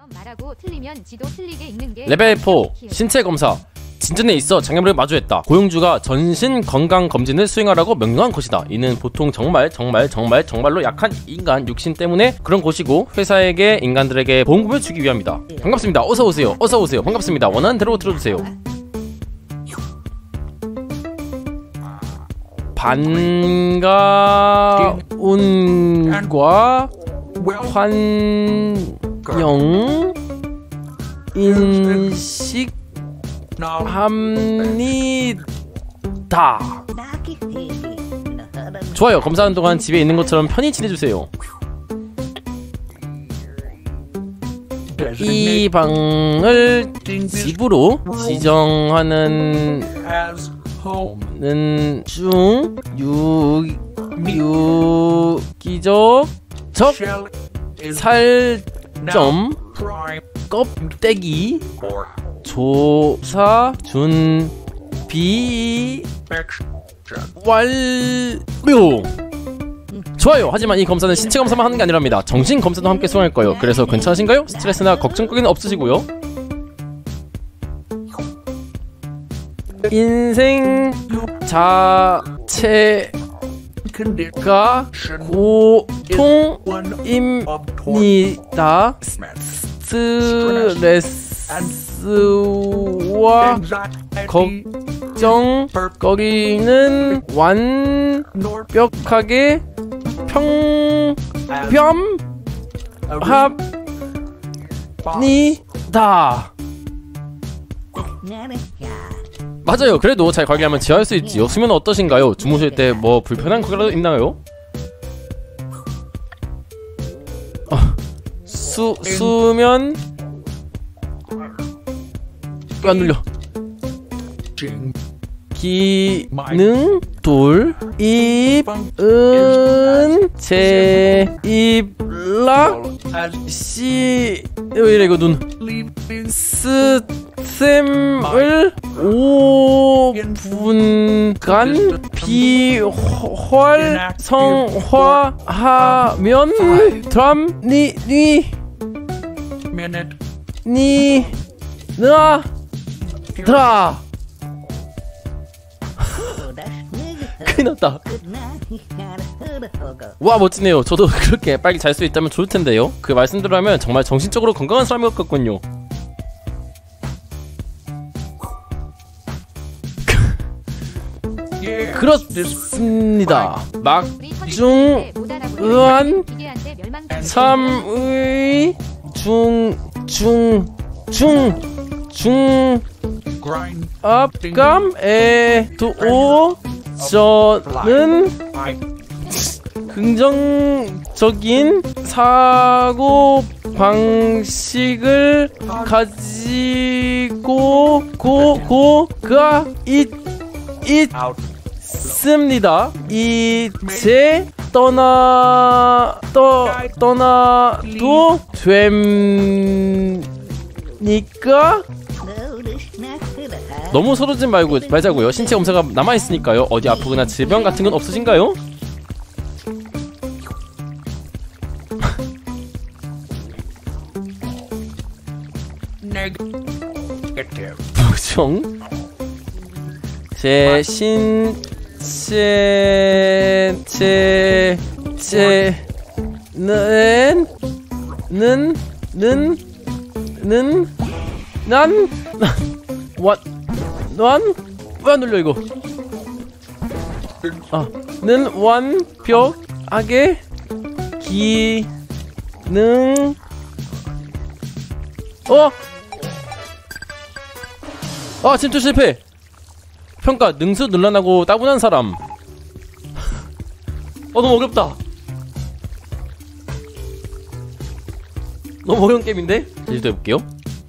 말하고 틀리면 지도 틀리게 읽는 게 레벨 4 신체 검사. 진전에 있어 장애물을 마주했다. 고용주가 전신 건강 검진을 수행하라고 명령한 것이다. 이는 보통 정말로 약한 인간 육신 때문에 그런 곳이고 회사에게 인간들에게 보험금을 주기 위함이다. 반갑습니다. 어서오세요. 어서오세요. 반갑습니다. 원하는 대로 들어주세요. 반가운과 환영 인식 합니다. 좋아요. 검사하는 동안 집에 있는 것처럼 편히 지내주세요. 이 방을 집으로 지정하는 중 유기적 살점 껍데기 조사 준비 완료. 좋아요. 하지만 이 검사는 신체 검사만 하는 게 아니랍니다. 정신 검사도 함께 수행할 거예요. 그래서 괜찮으신가요? 스트레스나 걱정 거기는 없으시고요. 인생 자체가 고통입니다. 스트레스와 걱정거리는 완벽하게 평범합니다. 맞아요. 그래도 잘 관리하면 지어할 수 있지요. 수면은 어떠신가요? 주무실 때 뭐 불편한 거라도 있나요? 수면 왜 안 눌려? 기능 둘 입은 제 입락 씨 왜 이래 이거 눈 스템을 5분간 비활성화하면 드라 큰일났다. 와 멋지네요. 저도 그렇게 빨리 잘 수 있다면 좋을 텐데요. 그 말씀대로 하면 정말 정신적으로 건강한 사람일 것 같군요. 그렇습니다. 막중의한 참의 중압감에도 저는 긍정적인 사고 방식을 가지고 가 있습니다. 이제 떠나도 됩니까? 너무 서두르지 말자고요. 신체 검사가 남아있으니까요. 어디 아프거나 질병 같은 건 없으신가요? 부정 제 신체는 왜 안 눌려 이거? 는 완벽하게 기능 침투 실패. 평가 능수 논란하고 따분한 사람. 너무 어렵다. 너무 어려운 게임인데? 다시 해볼게요.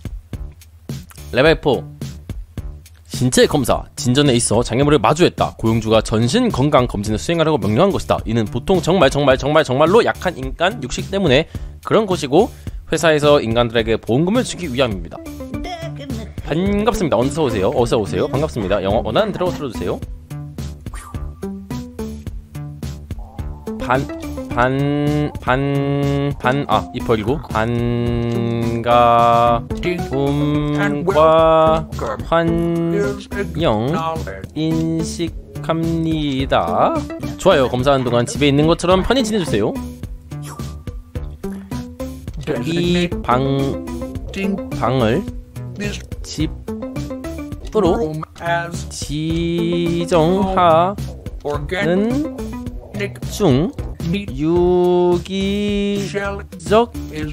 레벨 4 신체 검사. 진전에 있어 장애물을 마주했다. 고용주가 전신 건강 검진을 수행하라고 명령한 것이다. 이는 보통 정말로 약한 인간 육식 때문에 그런 것이고 회사에서 인간들에게 보험금을 주기 위함입니다. 반갑습니다. 어서오세요. 어서오세요. 반갑습니다. 영어 원하는 대로 틀어주세요. 입 벌리고 반가움과 환영 인식합니다. 좋아요. 검사하는 동안 집에 있는 것처럼 편히 지내주세요. 이 방을 집으로 지정하는 중 유기적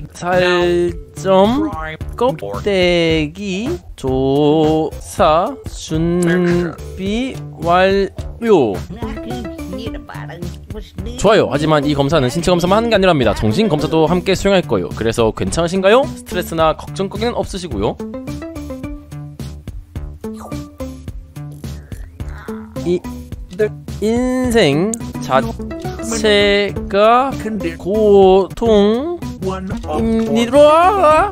살점 껍데기 조사 준비 완료. 좋아요. 하지만 이 검사는 신체 검사만 하는 게 아니랍니다. 정신 검사도 함께 수행할 거예요. 그래서 괜찮으신가요? 스트레스나 걱정 거기는 없으시고요. 이 인생 자체가 고통입니다.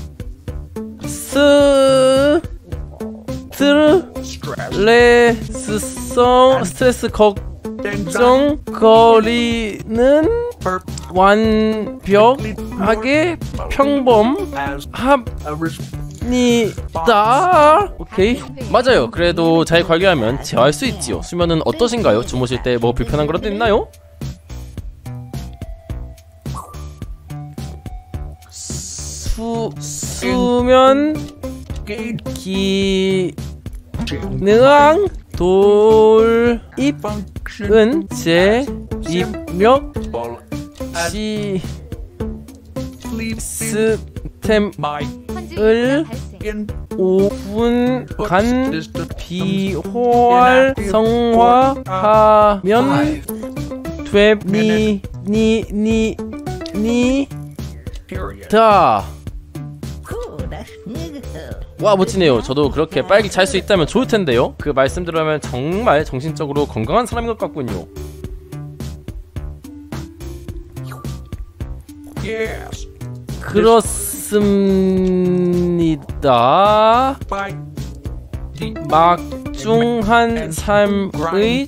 스트레스 걱정 거리는 완벽하게 평범합니다. 오케이, 맞아요. 그래도 잘 관리하면 제어할 수 있지요. 수면은 어떠신가요? 주무실 때 뭐 불편한 그런 데 있나요? 수면 기능 돌입은 제 입력 시스템을 5분간 비활성화하면 됩니다. 와, 멋지네요. 저도 그렇게 빨리 잘 수 있다면 좋을 텐데요. 그 말씀대로라면 정말 정신적으로 건강한 사람인 것 같군요. 그렇습니다. 막중한 삶의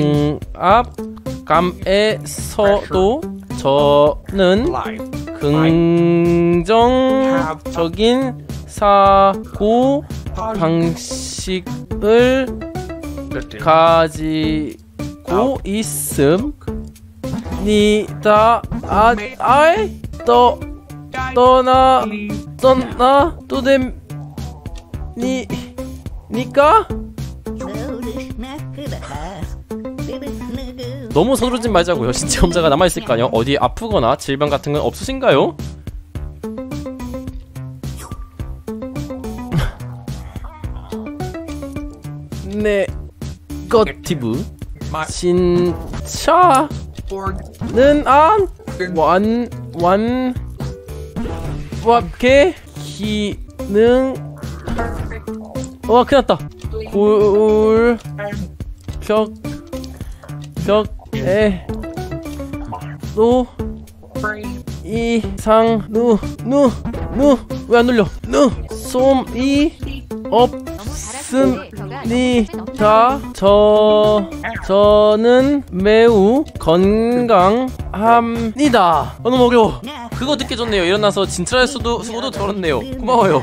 중압감에서도 저는 긍정적인 사고 방식을 가지고 있습니다. 떠나도 됩니까? 너무 서두르지 말자고요. 신체 검사가 남아있을까요? 어디 아프거나 질병 같은 건 없으신가요? 네거티브 진짜는 안 완벽해 기능 큰일났다. 골격에 또 이상 왜 안 눌려? 솜이 없습니다. 저는 매우 건강합니다. 너무 어려워. 그거 듣기 좋네요. 일어나서 진찰할 수고도 덜었네요. 고마워요.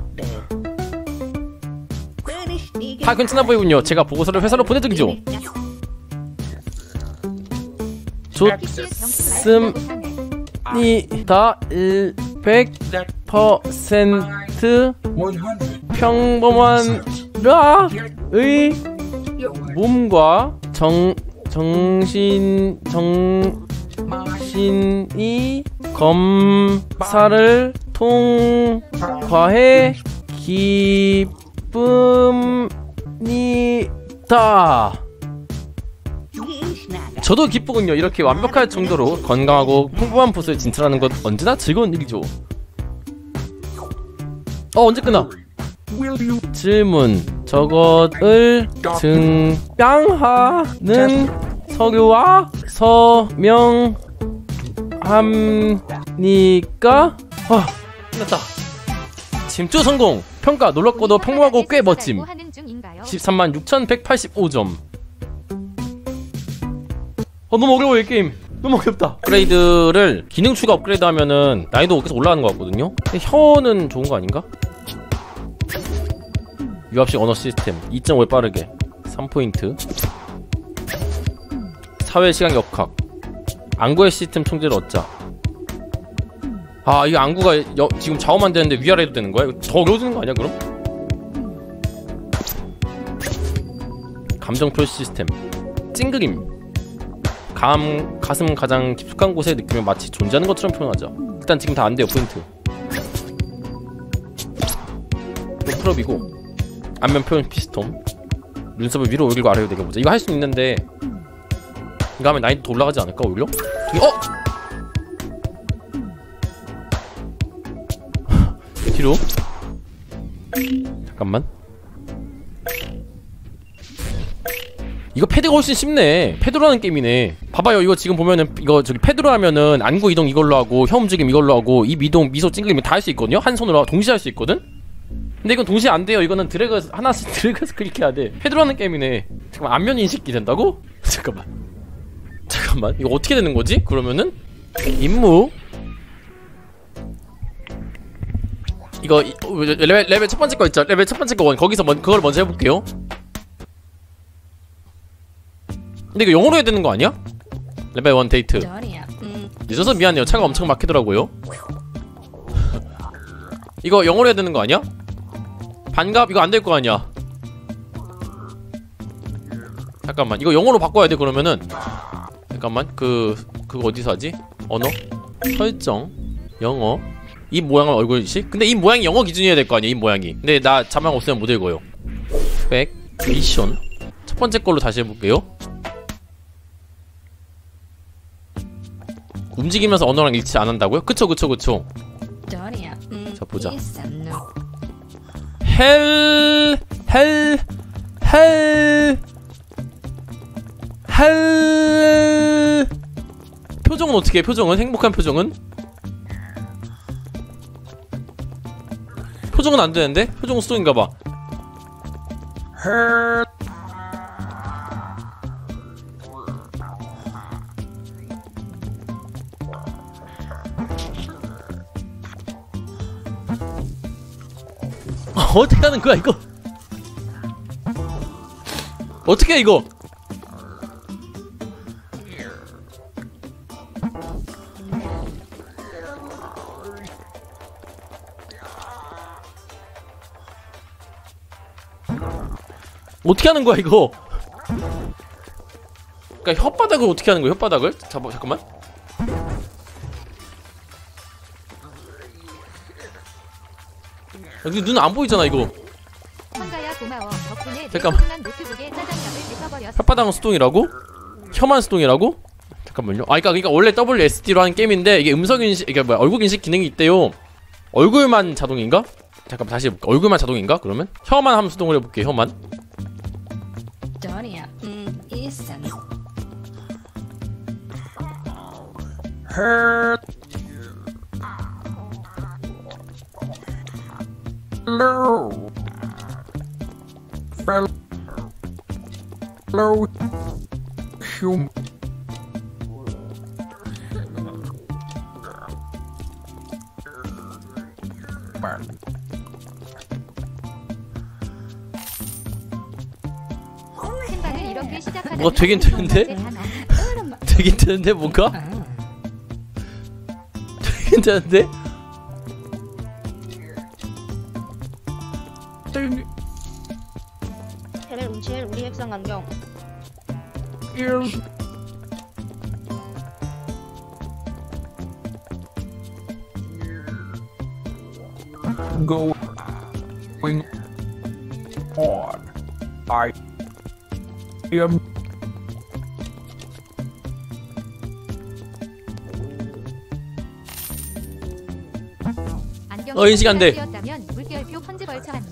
다 괜찮아 보이군요. 제가 보고서를 회사로 보내드리죠. 좋습니다. 100% 평범한 라의 몸과 정신이 검사를 통과해 기쁩니다. 저도 기쁘군요. 이렇게 완벽할 정도로 건강하고 풍부한 보스를 진출하는 것 언제나 즐거운 일이죠. 언제 끝나? 질문. 저것을 증명하는 서류와 서명합니까? 끝났다. 침투 성공. 평가 놀랍고도 평범하고 꽤 멋짐. 136,185점. 너무 어려워 이 게임. 너무 귀엽다. 업그레이드를 기능 추가 업그레이드 하면은 난이도 계속 올라가는 것 같거든요. 근데 혀는 좋은 거 아닌가? 유압식 언어 시스템 2.5배 빠르게 3포인트. 사회 시간 역학. 안구의 시스템 총재를 얻자. 아, 이 안구가 지금 좌우만 되는데 위아래 해도 되는 거야? 이거 더 어려워지는 거 아니야 그럼? 감정 표시 시스템. 찡그림. 가슴 가장 깊숙한 곳에 느끼면 마치 존재하는 것처럼 표현하자. 일단 지금 다 안 돼요 포인트. 또 풀업이고. 안면 표현 피스톰. 눈썹을 위로 올리고 아래로 내려보자. 이거 할 수 있는데 이거 하면 난이도 더 올라가지 않을까 오히려? 뒤로. 잠깐만. 이거 패드가 훨씬 쉽네. 패드로 하는 게임이네. 봐봐요. 이거 지금 보면은 이거 저기 패드로 하면은 안구 이동 이걸로 하고 혀 움직임 이걸로 하고 입 이동 미소 찡그림 다 할 수 있거든요. 한 손으로 동시에 할 수 있거든. 근데 이건 동시에 안 돼요. 이거는 드래그 하나씩 드래그해서 클릭해야 돼. 패드로 하는 게임이네. 잠깐만, 안면 인식이 된다고? 잠깐만 이거 어떻게 되는 거지? 그러면은 임무 이거 레벨 첫 번째 거 있죠? 레벨 첫 번째 거 거기서 그걸 먼저 해볼게요. 근데 이거 영어로 해야 되는 거 아니야? 레벨 1 데이트. 늦어서 미안해요. 차가 엄청 막히더라고요. 이거 영어로 해야 되는 거 아니야? 반갑 이거 안 될 거 아니야? 잠깐만 이거 영어로 바꿔야 돼. 그러면은 잠깐만 그거 어디서 하지? 언어? 설정 영어 입 모양은 얼굴식? 근데 입 모양이 영어 기준이어야 될 거 아니야 입 모양이. 근데 나 자막 없으면 못 읽어요. 백 미션 첫 번째 걸로 다시 해볼게요. 움직이면서 언어랑 일치 안 한다고요? 그쵸. 자 보자. 헬 표정은 어떻게 해? 표정은? 행복한 표정은? 표정은 안 되는데? 표정은 수동인가봐. 어떻게 하는 거야 이거? 어떻게 해 이거? 어떻게 하는 거야 이거? 그러니까 혓바닥을 어떻게 하는 거야? 혓바닥을? 잠깐만. 여기 눈 안 보이잖아 이거. 황가야 고마워. 덕분에 잠깐만. 내 노트북에 짜장면을 뺏어버렸어. 혓바닥은 수동이라고? 혀만 수동이라고? 잠깐만요. 그러니까 원래 WSD로 하는 게임인데 이게 음성 인식, 이게 뭐야 얼굴 인식 기능이 있대요. 얼굴만 자동인가? 잠깐 다시 해볼게. 얼굴만 자동인가? 그러면 혀만 하면 수동을 해볼게. 혀만. 생방을 이렇게 시작하다니 뭐가 되긴 되는데? 되긴 되는데 뭔가? 되긴 되는데? 레벨 07 우리 핵상 안경. Going on. I am 안경이 인식 안 돼. 였다면 물결표 편집 벌처하니.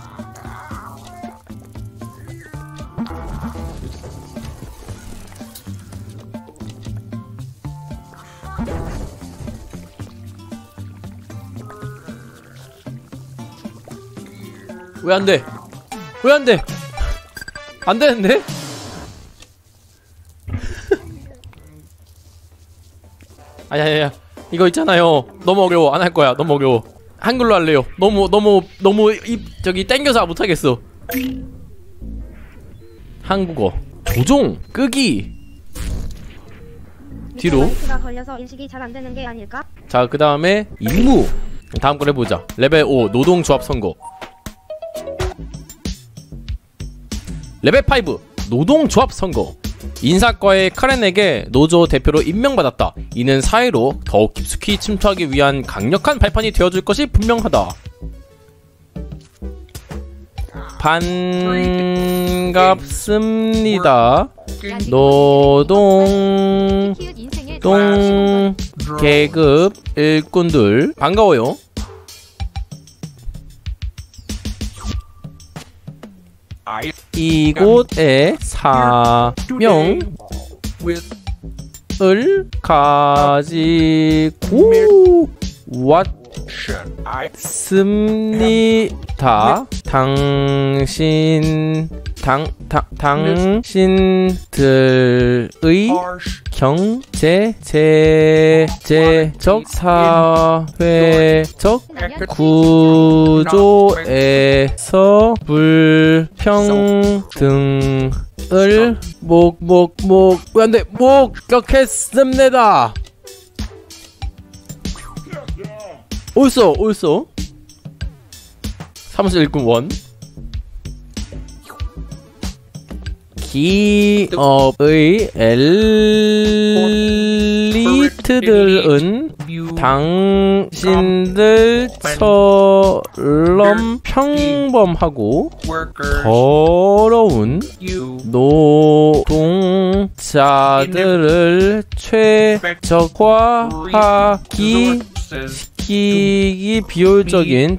왜 안 돼? 왜 안 돼? 안 되는데? 아니야. 이거 있잖아요. 너무 어려워. 안 할 거야. 너무 어려워. 한글로 할래요. 너무 저기 땡겨서 못 하겠어. 한국어. 조종, 끄기. 뒤로. 가 걸려서 인식이 잘 안 되는 게 아닐까? 자, 그 다음에 임무. 다음 걸 해보자. 레벨 5 노동조합 선거. 레벨 5 노동조합 선거. 인사과의 카렌에게 노조 대표로 임명받았다. 이는 사회로 더욱 깊숙이 침투하기 위한 강력한 발판이 되어줄 것이 분명하다. 반갑습니다. 노동 키읔 인생의 동 계급 일꾼들 반가워요. 이곳에 사명을 가지고 왔습니다. 당신들의 경제, 제재적, 사회적 구조에서 불평등을 목격했습니다. 옳소. 사무실 일꾼 1. 기업의 엘리트들은 당신들처럼 평범하고 더러운 노동자들을 최적화하기 비효율적인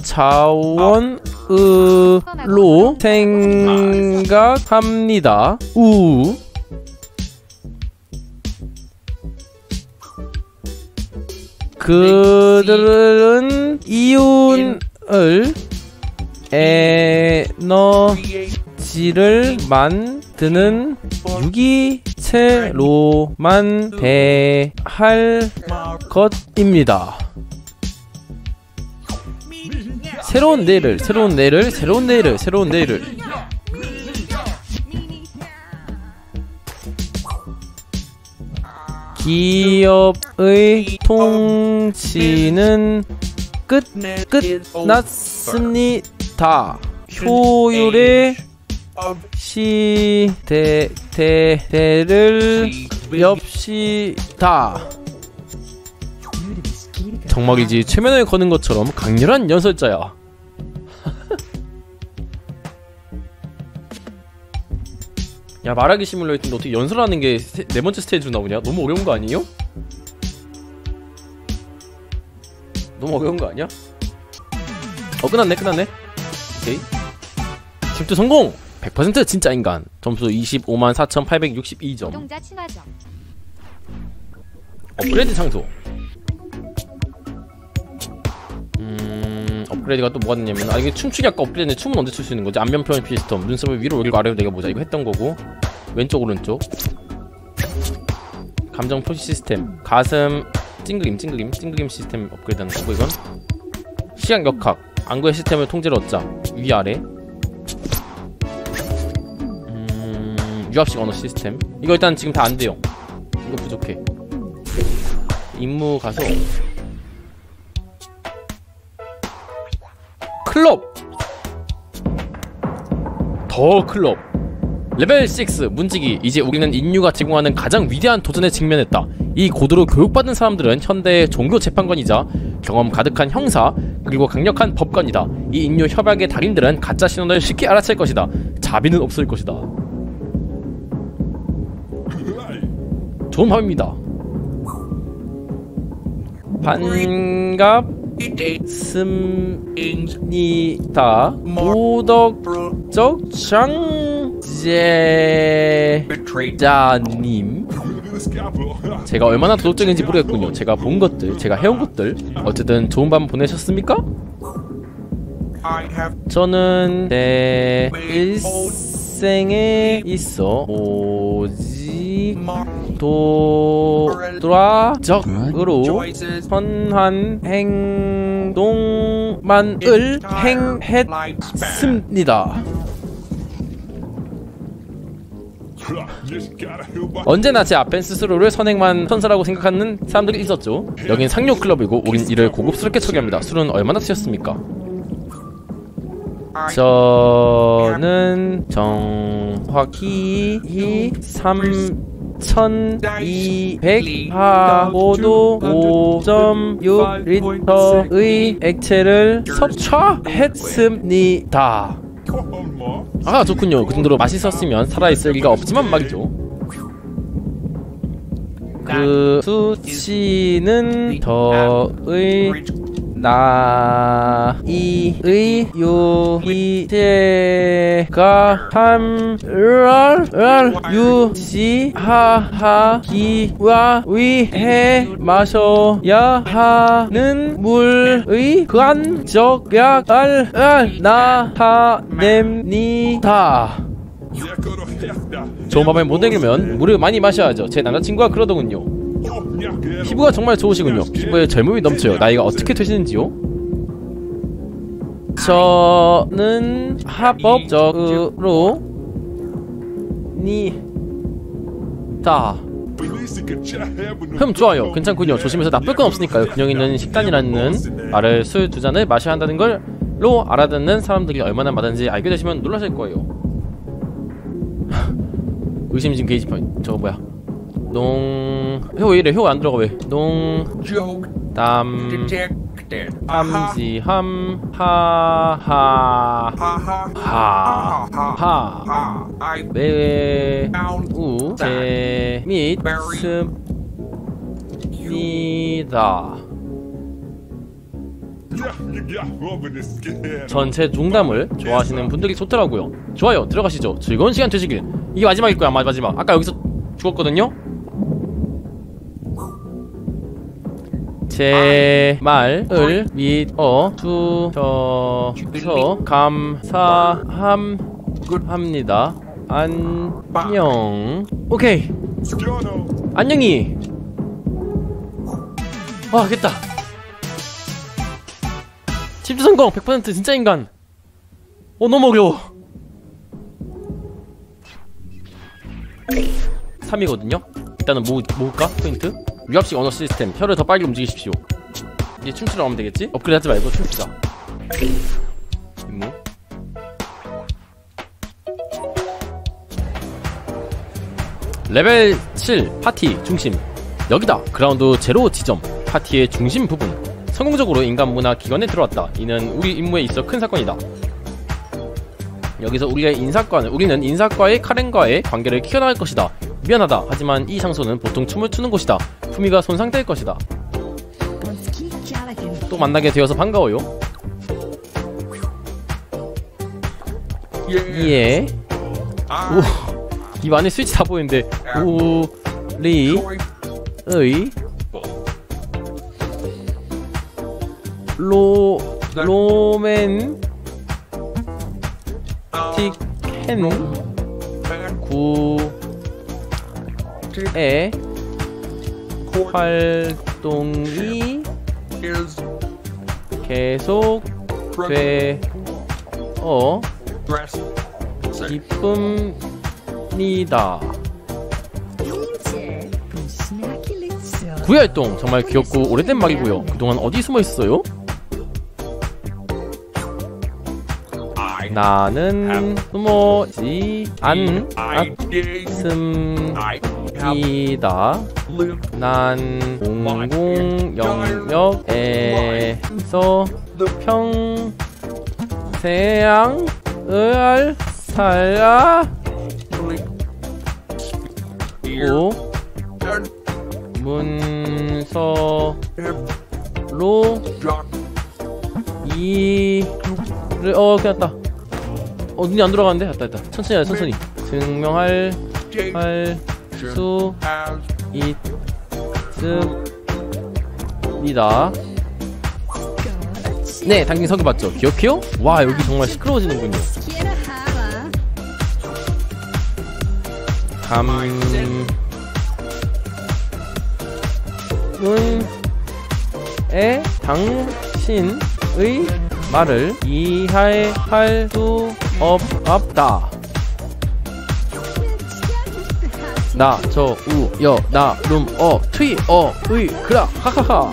자원으로 생각합니다. 그들은 이윤을 에너지를 만드는 유기체로만 대할 것입니다. 새로운 내일을 기업의 통치는 끝났습니다. 효율의 시대를 엽시다. 정막이지 최면을 거는 것처럼 강렬한 연설자야. 야, 말하기 시뮬레이터인데 어떻게 연설하는 게 네 번째 스테이지로 나오냐? 너무 어려운 거 아니에요? 너무 어려운 거 아니야? 끝났네. 오케이. 집도 성공! 100% 진짜 인간. 점수 254,862점. 노동자 친화적. 업그레이드 장소. 업그레이드가 또 뭐가 됐냐면, 이게 춤추기 아까 업그레이드인데 춤은 언제 출 수 있는 거지? 안면 표현 시스템, 눈썹을 위로 올리고 아래로 내려보자. 이거 했던 거고, 왼쪽 오른쪽 감정 표시 시스템, 가슴 찡그림 시스템 업그레이드하는 거고, 이건 시각 역학, 안구의 시스템을 통제를 얻자. 위아래. 유압식 언어 시스템. 이거 일단 지금 다 안 돼요. 이거 부족해. 임무 가서 클럽! 더 클럽! 레벨 6 문지기. 이제 우리는 인류가 제공하는 가장 위대한 도전에 직면했다. 이 고도로 교육받은 사람들은 현대의 종교 재판관이자 경험 가득한 형사 그리고 강력한 법관이다. 이 인류 협약의 달인들은 가짜 신원을 쉽게 알아챌 것이다. 자비는 없을 것이다. 좋은 밤입니다. 반갑습니다. 도덕적 장제자님. 제가 얼마나 도덕적인지 모르겠군요. 제가 본 것들, 제가 해온 것들. 어쨌든 좋은 밤 보내셨습니까? 저는 내 일생에 있어 오직 의도적으로 선한 행동만을 행했습니다. 언제나 제 앞엔 스스로를 선행만 선사라고 생각하는 사람들이 있었죠. 여긴 상류 클럽이고 우린 이를 고급스럽게 처리합니다. 술은 얼마나 드셨습니까? 저는 정확히 3200하고도 5.6리터의 액체를 섭취했습니다. 아, 좋군요. 그 정도로 맛있었으면 살아있을 리가 없지만 말이죠. 그 수치는 저의 나이의 유희제가 3을 유지하기와 위해 마셔야 하는 물의 간적약을 나타냅니다. 좋은 밤에 못 이기면 물을 많이 마셔야죠. 제 남자친구가 그러더군요. 피부가 정말 좋으시군요. 피부에 젊음이 넘쳐요. 나이가 어떻게 되시는지요? 저는 합법적으로 좋아요. 괜찮군요. 조심해서 나쁠 건 없으니까요. 균형 있는 식단이라는 말을 술 2잔을 마셔야 한다는 걸로 알아듣는 사람들이 얼마나 많은지 알게 되시면 놀라실 거예요. 의심진 게이지판 저거 뭐야? 효 왜 이래? 효 안 들어가 왜? 탐지함 하하하 매우 재밌습니다. 전체 농담을 좋아하시는 분들이 좋더라고요. 좋아요, 들어가시죠. 즐거운 시간 되시길. 이게 마지막일 거야. 마지막. 아까 여기서 죽었거든요. 제 말을 믿어 주셔서 감사합니다. 안녕. 오케이. 안녕히. 와, 됐다. 침투 성공 100% 진짜 인간. 너무 어려워. 3이거든요. 일단은 모을까? 포인트. 유압식 언어 시스템. 혀를 더 빨리 움직이십시오. 이제 춤추러 가면 되겠지? 업그레이드 하지 말고 춤추자. 임무. 레벨 7 파티 중심. 여기다. 그라운드 제로 지점. 파티의 중심 부분. 성공적으로 인간 문화 기관에 들어왔다. 이는 우리 임무에 있어 큰 사건이다. 여기서 우리는 인사과의 카렌과의 관계를 키워나갈 것이다. 미안하다. 하지만 이 장소는 보통 춤을 추는 곳이다. 품위가 손상될 것이다. 또 만나게 되어서 반가워요. 예. 오, 입 안에 스위치 다 보이는데. 우리의 로맨틱한 구의 활동이 계속되어 기쁩니다. 구애활동 정말 귀엽고 오래된 말이고요. 그동안 어디 숨어 있었어요? 나는 숨어지 않았습니다. 난 공공 영역에서 평생을 살아고 문서로 이를 끝났다. 눈이 안 돌아가는데? 됐다. 천천히 하자, 천천히. 증명할 수 있습니다. 네, 당신 서기 봤죠? 기억해요? 와, 여기 정말 시끄러워지는군요. 당신의 말을 이해할 수 없다. 나, 저, 우, 여, 나, 룸, 트위, 의, 그라, 하하하.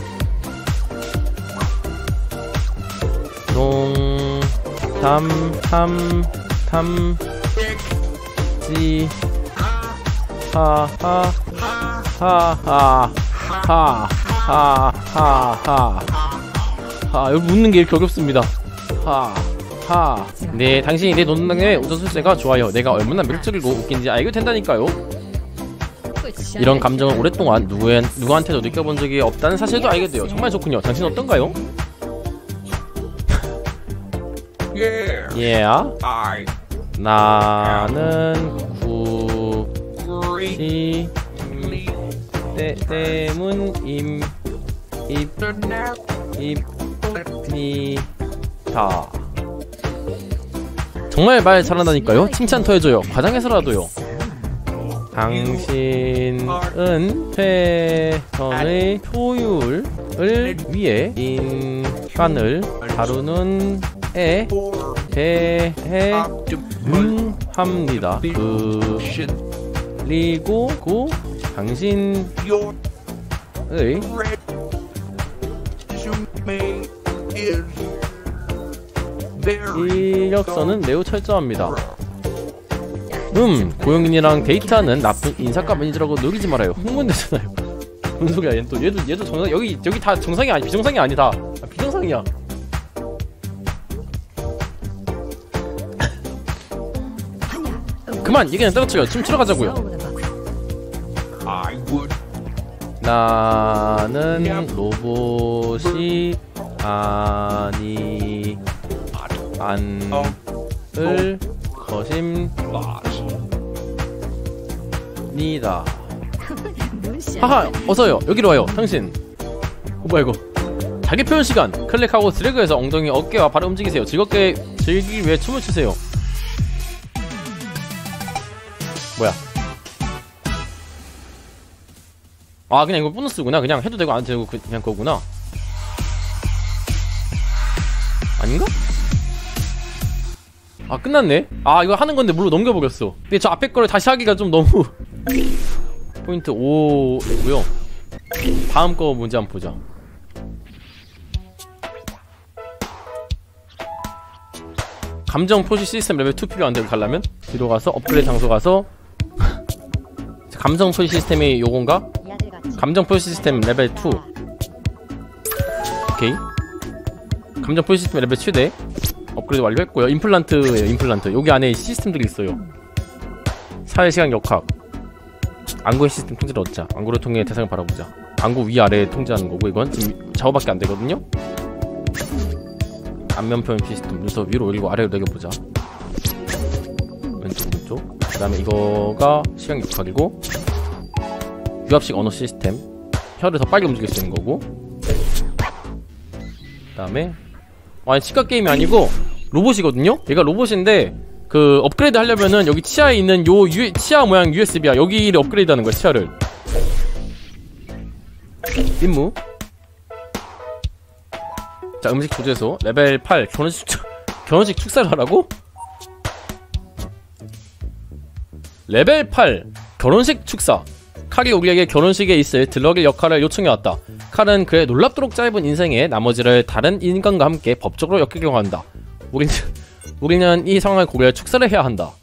농, 탐, 지, 하하, 여기 웃는 게 이렇게 어렵습니다. 네, 당신이 내 논란의 우선술세가 좋아요. 내가 얼마나 매력적이고 웃긴지 알게 된다니까요. 이런 감정을 오랫동안 누구한테도 느껴본 적이 없다는 사실도 알게 돼요. 정말 좋군요. 당신 어떤가요? Yeah. 나는 굳이 때문입니다. 정말 말 잘한다니까요. 칭찬 더 해줘요. 과장해서라도요. 당신은 최선의 효율을 위해 인간을 다루는 에 대해합니다. 그리고 당신의 이력서는 매우 철저합니다. 고용인이랑 데이트하는 나쁜 인사과 매니저라고 놀리지 말아요. 흥분되잖아요. 무슨 소리야? 얘도 정상 여기 다 정상이 아니 비정상이 아니다. 비정상이야. 그만 얘기는 떨어뜨려. 춤추러 가자고요. 나는 로봇이 아니안을 것입니다. 하하, 어서요. 여기로 와요. 당신. 뭐야 이거? 자기 표현 시간. 클릭하고 드래그해서 엉덩이, 어깨와 발을 움직이세요. 즐겁게 즐기기 위해 춤을 추세요. 뭐야? 아, 그냥 이거 보너스구나. 그냥 해도 되고 안 해도 되고 그냥 그거구나. 아닌가? 아, 끝났네. 아, 이거 하는 건데 물로 넘겨버렸어. 근데 저 앞에 거를 다시 하기가 좀 너무 포인트 5고요. 다음 거 뭔지 한번 보자. 감정 표시 시스템 레벨 2 필요한데 가려면 뒤로 가서 업그레이드 장소 가서 감정 표시 시스템이 요건가? 감정 표시 시스템 레벨 2. 오케이. 감정 표시 시스템 레벨 최대. 업그레이드 완료했고요. 임플란트예요. 임플란트. 여기 안에 시스템들이 있어요. 사회시각 역학, 안구의 시스템 통제를 얻자. 안구를 통해 대상을 바라보자. 안구 위아래 통제하는 거고, 이건 지금 좌우밖에 안 되거든요. 안면 표현 시스템. 그래서 위로 올리고 아래로 내려보자. 왼쪽 오른쪽. 그 다음에 이거가 시각 역학이고, 유압식 언어 시스템. 혀를 더 빨리 움직일 수 있는 거고. 그 다음에 아니 치과 게임이 아니고 로봇이거든요? 얘가 로봇인데 그 업그레이드 하려면은 여기 치아에 있는 요 치아 모양 USB야. 여기를 업그레이드 하는 거야, 치아를. 임무. 자, 음식 조제소 레벨 8 결혼식 축사를 하라고? 레벨 8 결혼식 축사. 칼이 우리에게 결혼식에 있을 들러길 역할을 요청해왔다. 칼은 그의 놀랍도록 짧은 인생에 나머지를 다른 인간과 함께 법적으로 엮이려고 한다. 우리는 이 상황을 고려해 축사를 해야 한다.